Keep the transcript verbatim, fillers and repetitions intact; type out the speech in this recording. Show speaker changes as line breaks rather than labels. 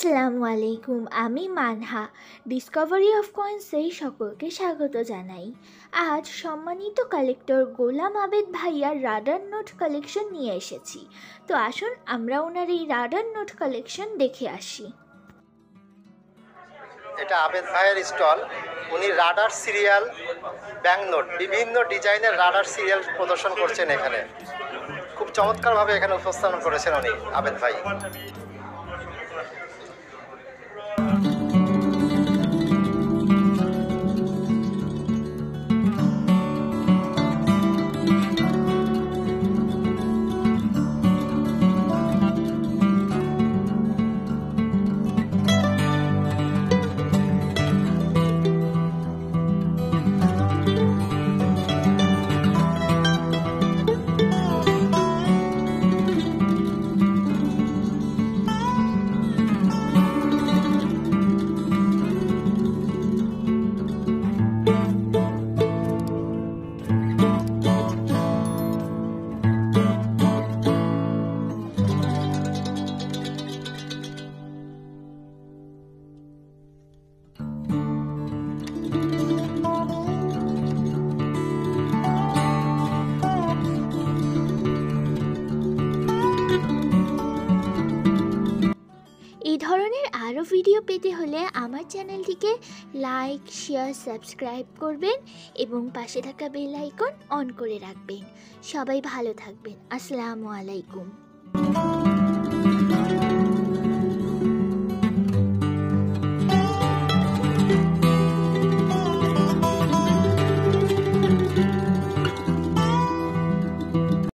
আসসালামু আলাইকুম, আমি মানহা। ডিসকভারি অফ কয়েন্সে সকলকে স্বাগত জানাই। আজ সম্মানিত কালেক্টর গোলাম আবেদ ভাইয়ার রাডার নোট কালেকশন নিয়ে এসেছি। তো আসুন আমরা ওনার এই রাডার নোট কালেকশন দেখে আসি।
এটা আবেদ ভাইয়ের স্টল। উনি রাডার সিরিয়াল, ব্যাংক নোট, বিভিন্ন ডিজাইনের রাডার সিরিয়াল প্রদর্শন করছেন এখানে। খুব চমৎকারভাবে এখানে উপস্থাপন করেছেন উনি, আবেদ ভাই।
এই ধরনের আরও ভিডিও পেতে হলে আমার চ্যানেলটিকে লাইক, শেয়ার, সাবস্ক্রাইব করবেন এবং পাশে থাকা বেল আইকন অন করে রাখবেন। সবাই ভালো থাকবেন। আসসালামু আলাইকুম।